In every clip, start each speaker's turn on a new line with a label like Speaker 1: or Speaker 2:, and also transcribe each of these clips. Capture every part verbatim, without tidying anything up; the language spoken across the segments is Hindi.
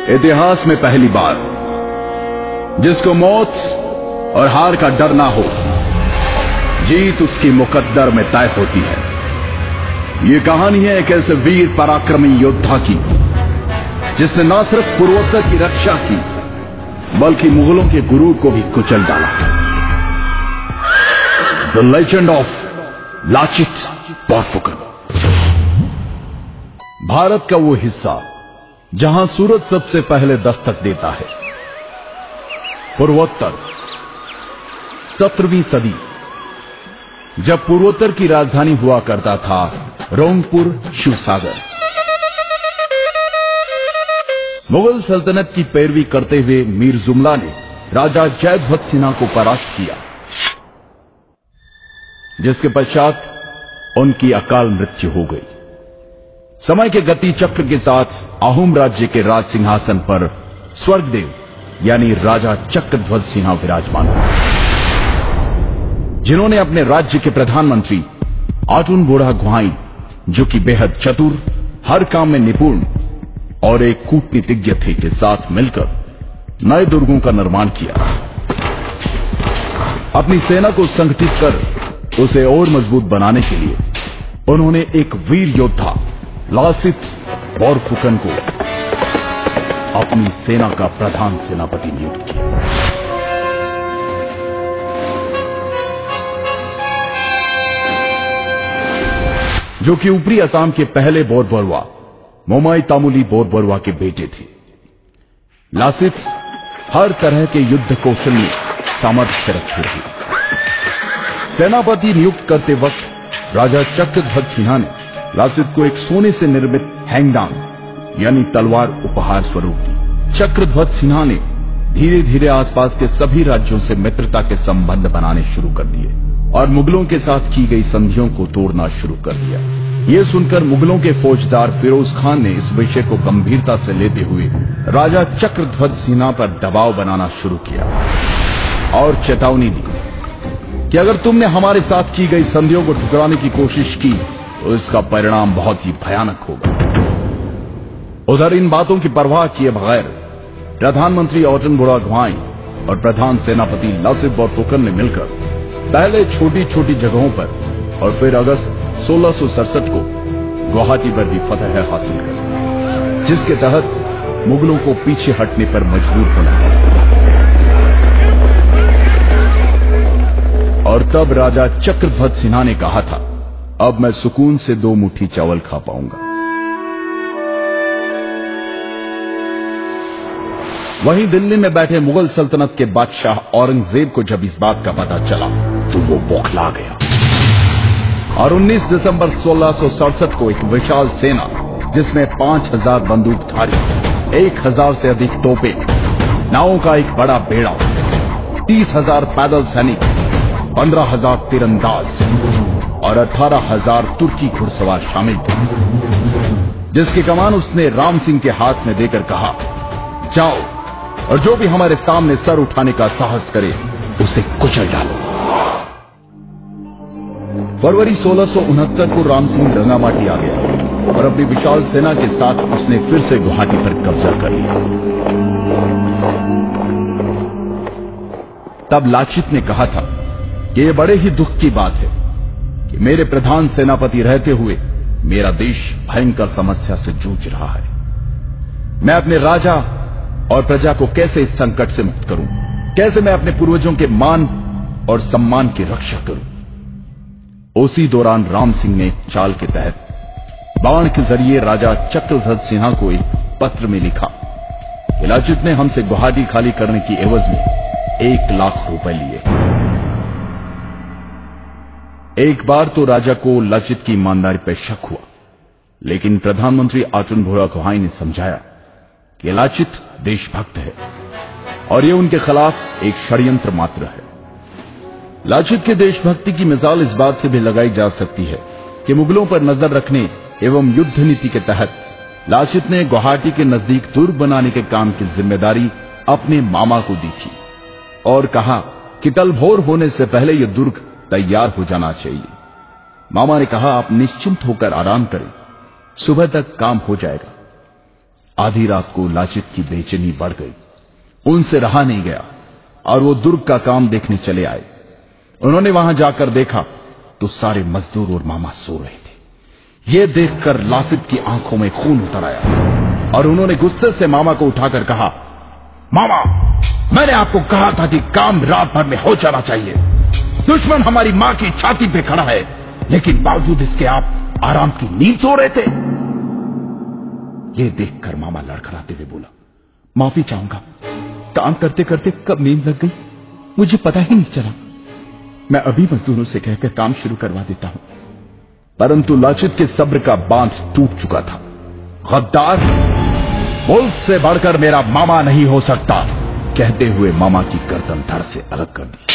Speaker 1: इतिहास में पहली बार जिसको मौत और हार का डर ना हो, जीत उसकी मुकद्दर में तय होती है। यह कहानी है एक ऐसे वीर पराक्रमी योद्धा की जिसने न सिर्फ पूर्वोत्तर की रक्षा की बल्कि मुगलों के गुरूर को भी कुचल डाला। The legend of Lachit Borphukan. Bharat का वो हिस्सा जहां सूरज सबसे पहले दस्तक देता है। पूर्वोत्तर। सत्रहवीं सदी, जब पूर्वोत्तर की राजधानी हुआ करता था रोंगपुर शिवसागर। मुगल सल्तनत की पैरवी करते हुए मीर जुमला ने राजा जयध्वज सिन्हा को परास्त किया, जिसके पश्चात उनकी अकाल मृत्यु हो गई। समय के गति चक्र के साथ अहोम राज्य के राज सिंहासन पर स्वर्गदेव यानी राजा चक्रध्वज सिन्हा विराजमान हुए, जिन्होंने अपने राज्य के प्रधानमंत्री आटुन बोड़ा गुहाई, जो कि बेहद चतुर, हर काम में निपुण और एक कूटनीतिज्ञ थे, के साथ मिलकर नए दुर्गों का निर्माण किया। अपनी सेना को संगठित कर उसे और मजबूत बनाने के लिए उन्होंने एक वीर योद्धा लासित बोरफुकन को अपनी सेना का प्रधान सेनापति नियुक्त किया। जो कि ऊपरी असम के पहले बोरबरुआ मोमाई तामुली बोरबरुआ के बेटे थे। लासित हर तरह के युद्ध कौशल में सामर्थ्य रखते थे। सेनापति नियुक्त करते वक्त राजा चक्रध्वज सिन्हा ने लासित को एक सोने से निर्मित हैंगडांग यानी तलवार उपहार स्वरूप दी। चक्रध्वज सिन्हा ने धीरे धीरे आसपास के सभी राज्यों से मित्रता के संबंध बनाने शुरू कर दिए और मुगलों के साथ की गई संधियों को तोड़ना शुरू कर दिया। यह सुनकर मुगलों के फौजदार फिरोज खान ने इस विषय को गंभीरता से लेते हुए राजा चक्रध्वज सिन्हा पर दबाव बनाना शुरू किया और चेतावनी दी कि अगर तुमने हमारे साथ की गई संधियों को ठुकराने की कोशिश की तो इसका परिणाम बहुत ही भयानक होगा। उधर इन बातों की परवाह किए बगैर प्रधानमंत्री आटुन बोड़ा गुहाई और प्रधान सेनापति लासित बोरफुकन ने मिलकर पहले छोटी छोटी जगहों पर और फिर अगस्त सोलह सौ सड़सठ को गुवाहाटी पर भी फतह हासिल कर, जिसके तहत मुगलों को पीछे हटने पर मजबूर होना पड़ा। और तब राजा चक्रध्वज सिन्हा ने कहा था, अब मैं सुकून से दो मुट्ठी चावल खा पाऊंगा। वहीं दिल्ली में बैठे मुगल सल्तनत के बादशाह औरंगजेब को जब इस बात का पता चला तो वो बौखला गया और उन्नीस दिसंबर सोलह सौ सड़सठ को एक विशाल सेना जिसमें पांच हजार बंदूकधारी, एक हजार से अधिक तोपें, नावों का एक बड़ा बेड़ा, तीस हजार पैदल सैनिक, पंद्रह हजार तीरंदाज और अठारह हजार तुर्की घुड़सवार शामिल थे, जिसकी कमान उसने राम सिंह के हाथ में देकर कहा, जाओ और जो भी हमारे सामने सर उठाने का साहस करे उसे कुचल डालो। फरवरी सोलह सौ उनहत्तर को राम सिंह रंगामाटी आ गया और अपनी विशाल सेना के साथ उसने फिर से गुवाहाटी पर कब्जा कर लिया। तब लाचित ने कहा था कि यह बड़े ही दुख की बात है कि मेरे प्रधान सेनापति रहते हुए मेरा देश भयंकर समस्या से जूझ रहा है। मैं अपने राजा और प्रजा को कैसे इस संकट से मुक्त करूं? कैसे मैं अपने पूर्वजों के मान और सम्मान की रक्षा करूं? उसी दौरान राम सिंह ने एक चाल के तहत बाण के जरिए राजा चक्रध्वज सिन्हा को एक पत्र में लिखा कि लाचित ने हमसे गुवाहाटी खाली करने की एवज में एक लाख रुपए लिए। एक बार तो राजा को लाचित की ईमानदारी पर शक हुआ, लेकिन प्रधानमंत्री आटुन बोड़ा गुहाई ने समझाया कि लाचित देशभक्त है और यह उनके खिलाफ एक षड्यंत्र मात्र है। लाचित के देशभक्ति की मिसाल इस बात से भी लगाई जा सकती है कि मुगलों पर नजर रखने एवं युद्ध नीति के तहत लाचित ने गुवाहाटी के नजदीक दुर्ग बनाने के काम की जिम्मेदारी अपने मामा को दी थी और कहा कि कल भोर होने से पहले यह दुर्ग तैयार हो जाना चाहिए। मामा ने कहा, आप निश्चिंत होकर आराम करें, सुबह तक काम हो जाएगा। आधी रात को लाचित की बेचैनी बढ़ गई। उनसे रहा नहीं गया और वो दुर्ग का काम देखने चले आए। उन्होंने वहां जाकर देखा तो सारे मजदूर और मामा सो रहे थे। ये देखकर लासित की आंखों में खून उतर आया और उन्होंने गुस्से से मामा को उठाकर कहा, मामा, मैंने आपको कहा था कि काम रात भर में हो जाना चाहिए। दुश्मन हमारी मां की छाती पे खड़ा है, लेकिन बावजूद इसके आप आराम की नींद सो रहे थे। यह देखकर मामा लड़खड़ाते हुए बोला, माफी चाहूंगा, काम करते करते कब नींद लग गई मुझे पता ही नहीं चला। मैं अभी मजदूरों से कहकर काम शुरू करवा देता हूं। परंतु लाचित के सब्र का बांध टूट चुका था। गद्दार, मुल्क से बढ़कर मेरा मामा नहीं हो सकता, कहते हुए मामा की गर्दन धड़ से अलग कर दी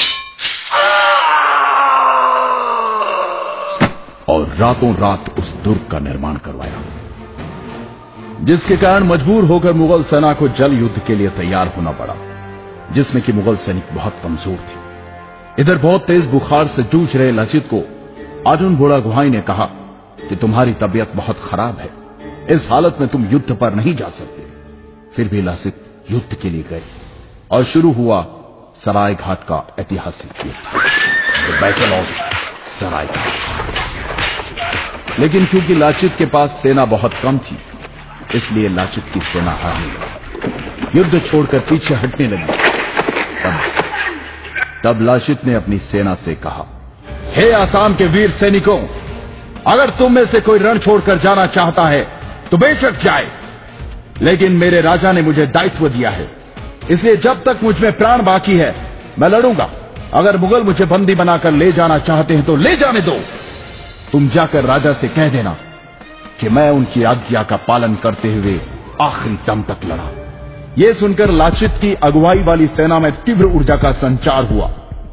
Speaker 1: और रातों रात उस दुर्ग का निर्माण करवाया, जिसके कारण मजबूर होकर मुगल सेना को जल युद्ध के लिए तैयार होना पड़ा, जिसमें कि मुगल सैनिक बहुत कमजोर थे। इधर बहुत तेज बुखार से जूझ रहे लाचित को अर्जुन बुढ़ागुहाई ने कहा कि तुम्हारी तबीयत बहुत खराब है, इस हालत में तुम युद्ध पर नहीं जा सकते। फिर भी लाचित युद्ध के लिए गए और शुरू हुआ सराय घाट का ऐतिहासिक युद्ध, the battle of Sarai Ghat. लेकिन क्योंकि लाचित के पास सेना बहुत कम थी, इसलिए लाचित की सेना हारने लगी, युद्ध छोड़कर पीछे हटने लगी। तब तब लाचित ने अपनी सेना से कहा, हे आसाम के वीर सैनिकों, अगर तुम में से कोई रण छोड़कर जाना चाहता है तो बेशक जाए, लेकिन मेरे राजा ने मुझे दायित्व दिया है, इसलिए जब तक मुझ में प्राण बाकी है मैं लड़ूंगा। अगर मुगल मुझे बंदी बनाकर ले जाना चाहते हैं तो ले जाने दो। तुम जाकर राजा से कह देना कि मैं उनकी आज्ञा का पालन करते हुए आखिरी दम तक लड़ा। यह सुनकर लाचित की अगुवाई वाली सेना में तीव्र ऊर्जा का संचार हुआ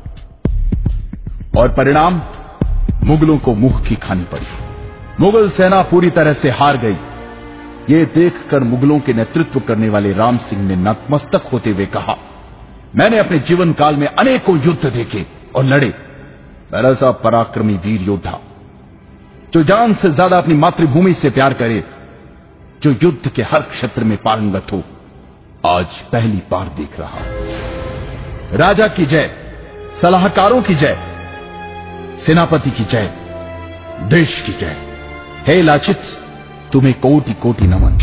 Speaker 1: और परिणाम मुगलों को मुंह की खानी पड़ी। मुगल सेना पूरी तरह से हार गई। यह देखकर मुगलों के नेतृत्व करने वाले राम सिंह ने नतमस्तक होते हुए कहा, मैंने अपने जीवन काल में अनेकों युद्ध देखे और लड़े। मेरा सा पराक्रमी वीर योद्धा जो जान से ज्यादा अपनी मातृभूमि से प्यार करे, जो युद्ध के हर क्षेत्र में पारंगत हो, आज पहली बार देख रहा हूं। राजा की जय, सलाहकारों की जय, सेनापति की जय, देश की जय। हे लाचित, तुम्हें कोटि कोटि नमन।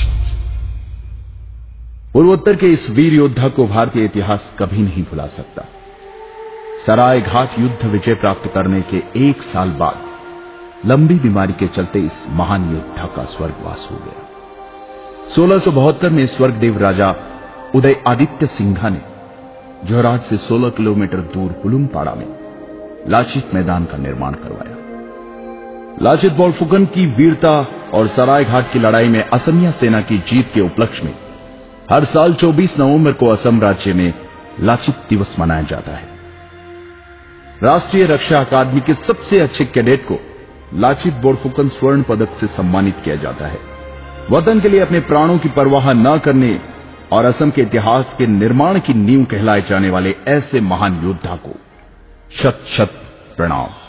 Speaker 1: पूर्वोत्तर के इस वीर योद्धा को भारतीय इतिहास कभी नहीं भुला सकता। सराय घाट युद्ध विजय प्राप्त करने के एक साल बाद लंबी बीमारी के चलते इस महान योद्धा का स्वर्गवास हो गया। सोलह सौ बहत्तर में स्वर्गदेव राजा उदय आदित्य सिंघा ने जोरहाट से सोलह किलोमीटर दूर पुलुमपाड़ा में लाचित मैदान का निर्माण करवाया। लाचित बोरफुकन की वीरता और सराय घाट की लड़ाई में असमिया सेना की जीत के उपलक्ष्य में हर साल चौबीस नवंबर को असम राज्य में लाचित दिवस मनाया जाता है। राष्ट्रीय रक्षा अकादमी के सबसे अच्छे कैडेट को लाचित बोरफुकन स्वर्ण पदक से सम्मानित किया जाता है। वतन के लिए अपने प्राणों की परवाह न करने और असम के इतिहास के निर्माण की नींव कहलाए जाने वाले ऐसे महान योद्धा को शत शत प्रणाम।